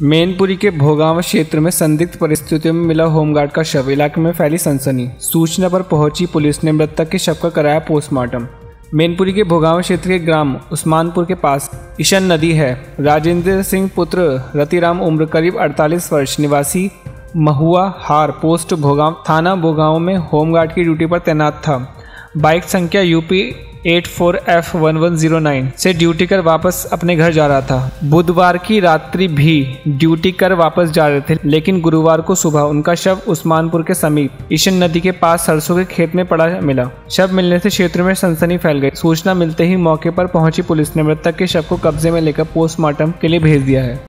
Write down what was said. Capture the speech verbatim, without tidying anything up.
मैनपुरी के भोगांव क्षेत्र में संदिग्ध परिस्थितियों में मिला होमगार्ड का शव, इलाके में फैली सनसनी। सूचना पर पहुंची पुलिस ने मृतक के शव का कराया पोस्टमार्टम। मैनपुरी के भोगांव क्षेत्र के ग्राम उस्मानपुर के पास ईशन नदी है। राजेंद्र सिंह पुत्र रतिराम उम्र करीब अड़तालीस वर्ष, निवासी महुआ हार पोस्ट भोगांव, थाना भोगांव में होमगार्ड की ड्यूटी पर तैनात था। बाइक संख्या UP eight four F one one zero nine से ड्यूटी कर वापस अपने घर जा रहा था। बुधवार की रात्रि भी ड्यूटी कर वापस जा रहे थे, लेकिन गुरुवार को सुबह उनका शव उस्मानपुर के समीप ईशन नदी के पास सरसों के खेत में पड़ा मिला। शव मिलने से क्षेत्र में सनसनी फैल गई। सूचना मिलते ही मौके पर पहुंची पुलिस ने मृतक के शव को कब्जे में लेकर पोस्टमार्टम के लिए भेज दिया है।